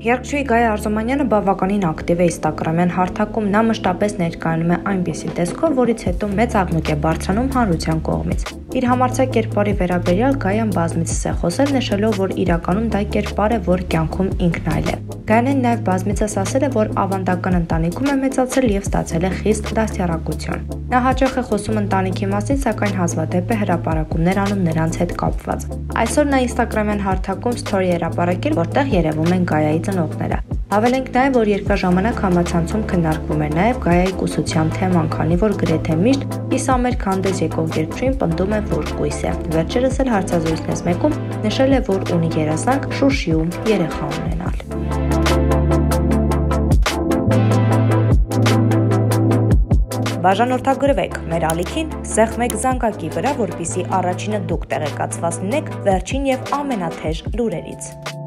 Երգչուհի Գայա Արզումանյանը բավականին ակտիվ է Instagram-յան հարթակում, նա մշտապես ներկայանում է այնպիսի տեսքով, որից հետո մեծ աղմուկ է բարձրանում հանրության կողմից։ Իր համարձակ կերպարի վերաբերյալ Գայան բազմիցս է խոսել, նշելով, որ իրականում դա կերպար է, որ կյանքում ինքն այլ է։ Գայանն նաև բազմիցս ասել է, որ ավանդական ընտանիքում է մեծացել եւ ստացել է խիստ դաստիարակություն։ Նա հաճախ է խոսում ընտանիքի մասին, սակայն հազվադեպ է հրապարակումներ անում նրանց հետ կապված։ Այսօր նա Instagram-յան հարթակում story է հրապարակել, որտեղ երևում են Գայայի ծնողները։ Հավելենք նաև, որ երկրաժամանակ համացանցում քննարկվում էր նաև Գայայի կուսության թեման, քանի որ գրեթե միշտ Իսամերկ հանդես եկող երգչուհին պնդում է, որ կույս է։ Վերջերս էլ հարցազրույցներից մեկում նշել է, որ ունի երազանք Շուշիում երեխա ունենալ։ Բաժանորդագրվեք մեր ալիքին սեղմեք զանգակի վրա, որպեսզի առաջինը դուք տեղեկացված լինեք վերջին եւ ամենաթեժ լուրերից։